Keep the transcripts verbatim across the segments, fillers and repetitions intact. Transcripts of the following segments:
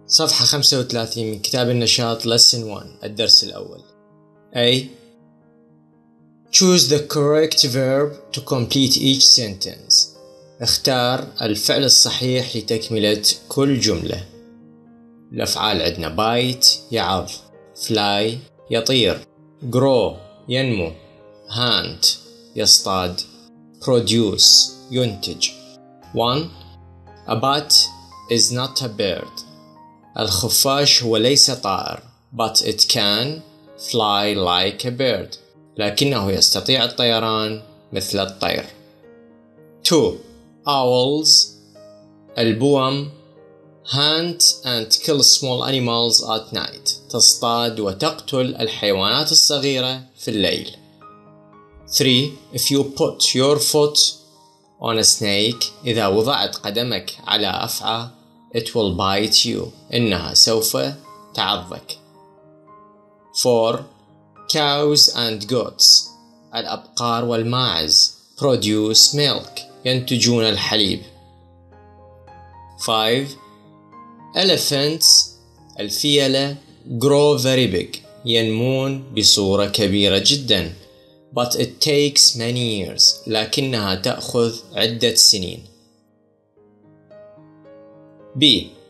صفحة خمسة وثلاثين من كتاب النشاط lesson one الدرس الأول. A. Choose the correct verb to complete each sentence. اختار الفعل الصحيح لتكملة كل جملة. الأفعال عندنا bite يعض، fly يطير، grow ينمو، hunt يصطاد، produce ينتج. one. A bat is not a bird. الخفاش هو ليس طائر but it can fly like a bird لكنه يستطيع الطيران مثل الطير. two. Owls البوم hunt and kill small animals at night تصطاد وتقتل الحيوانات الصغيرة في الليل. three. If you put your foot on a snake إذا وضعت قدمك على أفعى it will bite you إنها سوف تعضك. four. Cows and goats الأبقار والماعز produce milk ينتجون الحليب. five. Elephants الفيلة grow very big ينمون بصورة كبيرة جدا but it takes many years لكنها تأخذ عدة سنين. B.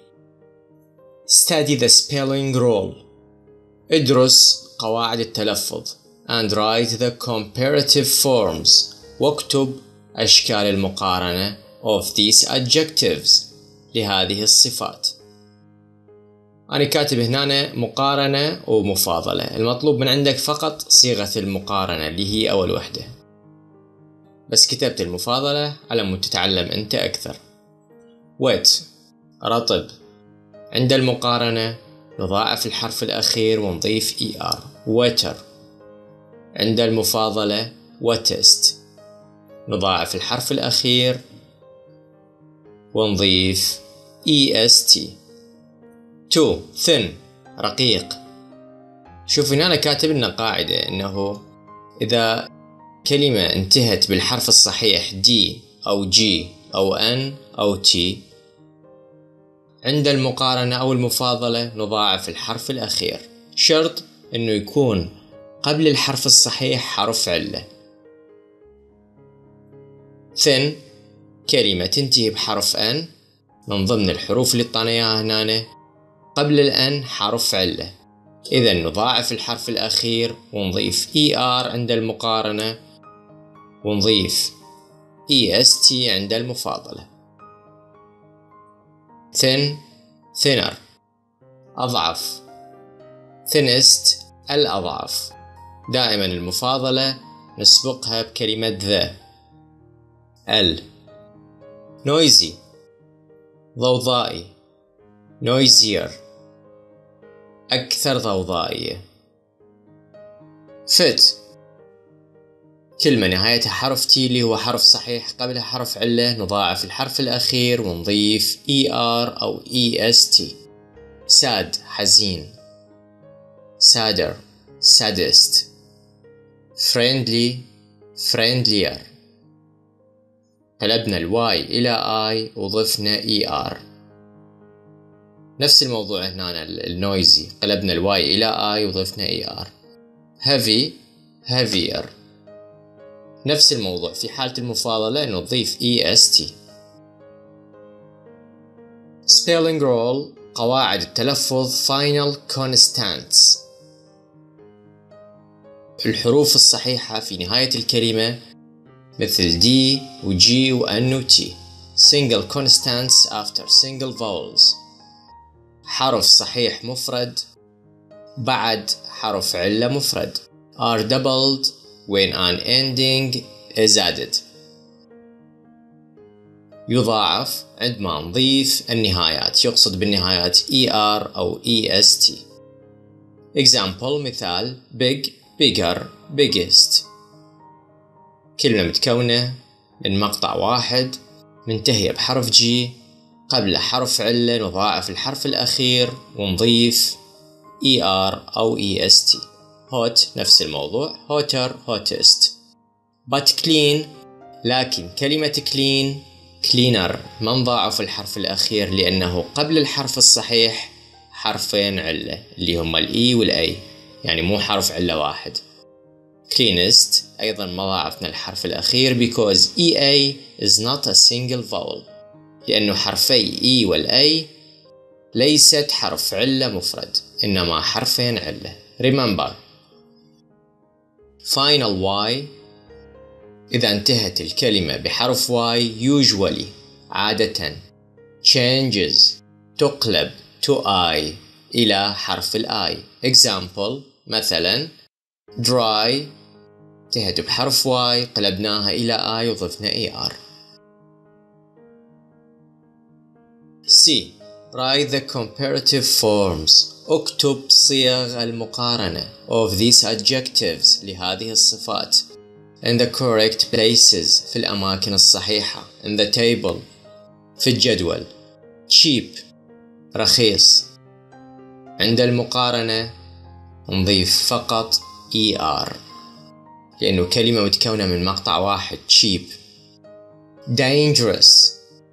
Study the spelling rule ادرس قواعد التلفظ and write the comparative forms واكتب أشكال المقارنة of these adjectives لهذه الصفات. أنا كاتب هنا مقارنة ومفاضلة، المطلوب من عندك فقط صيغة المقارنة اللي هي أول وحدة، بس كتبت المفاضلة على مود تتعلم أنت أكثر. wet رطب، عند المقارنة نضاعف الحرف الأخير ونضيف er wetter. عند المفاضلة wettest نضاعف الحرف الأخير ونضيف est. two. thin رقيق. شوف هنا أنا كاتب لنا قاعدة إنه إذا كلمة انتهت بالحرف الصحيح d أو g أو n أو t عند المقارنة أو المفاضلة نضاعف الحرف الأخير، شرط إنه يكون قبل الحرف الصحيح حرف علة. thin كلمة تنتهي بحرف n من ضمن الحروف اللي طانا إياها هنا قبل الان حرف علة، إذا نضاعف الحرف الأخير ونضيف er عند المقارنة ونضيف est عند المفاضلة. thin thinner أضعف، thinnest الأضعف. دائما المفاضلة نسبقها بكلمة the. ال noisy ضوضائي، noisier أكثر ضوضائية. fit كلمة نهايتها حرف t اللي هو حرف صحيح قبلها حرف علة نضاعف الحرف الأخير ونضيف er أو est. sad حزين، sadder saddest. friendly friendlier. قلبنا الواي إلى I وضفنا er. نفس الموضوع هنا النويزي قلبنا الواي إلى I وضفنا er. heavy heavier. نفس الموضوع في حالة المفاضلة نضيف est. spelling rule قواعد التلفظ final consonants الحروف الصحيحة في نهاية الكلمة مثل d و g و n و t. single consonants after single vowels حرف صحيح مفرد بعد حرف علة مفرد are doubled when an ending is added. يضاعف عندما نضيف النهايات، يقصد بالنهايات er أو est. example مثال big bigger biggest. كلمة متكونة من مقطع واحد منتهية بحرف G قبل حرف علة نضاعف الحرف الأخير ونضيف er أو est. hot نفس الموضوع hotter hottest. but clean لكن كلمة clean cleaner ما نضاعف الحرف الأخير لأنه قبل الحرف الصحيح حرفين علة اللي هما الإي والأي، يعني مو حرف علة واحد. cleanest أيضا ما ضاعفنا الحرف الأخير because إي إيه is not a single vowel، لأنه حرفي إي والأي ليست حرف علة مفرد، إنما حرفين علة. remember final Y إذا انتهت الكلمة بحرف Y usually عادة changes تقلب to I إلى حرف الآي. example مثلا dry انتهت بحرف Y قلبناها إلى I وضفنا إي آر. C write the comparative forms اكتب صيغ المقارنة of these adjectives لهذه الصفات in the correct places في الأماكن الصحيحة in the table في الجدول. cheap رخيص، عند المقارنة نضيف فقط إي آر لأنه كلمة متكونة من مقطع واحد cheap. dangerous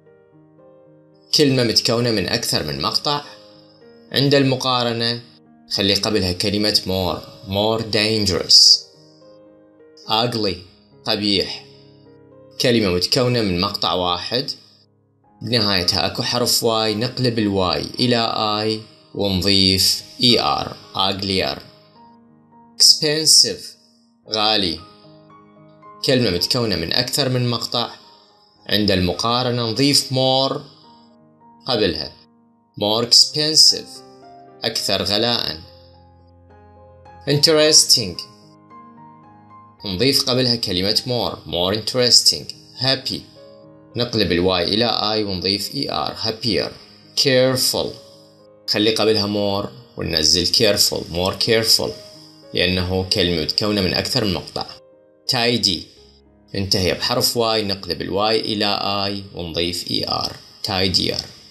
كلمة متكونة من أكثر من مقطع، عند المقارنة خلي قبلها كلمة more more dangerous. ugly قبيح، كلمة متكونة من مقطع واحد بنهايتها أكو حرف واي، نقلب الواي إلى آي ونضيف إي آر uglier. expensive غالي، كلمة متكونة من أكثر من مقطع، عند المقارنة نضيف more قبلها more expensive أكثر غلاء. interesting نضيف قبلها كلمة more more interesting. happy نقلب الواي إلى آي ونضيف إي آر happier. careful خلي قبلها more وننزل careful more careful لأنه كلمة متكونة من أكثر من مقطع. tidy انتهي بحرف واي، نقلب الواي إلى آي ونضيف إي آر tidier.